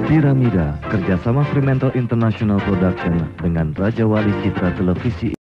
Piramida, kerjasama Fremantle International Production dengan Raja Wali Citra Televisi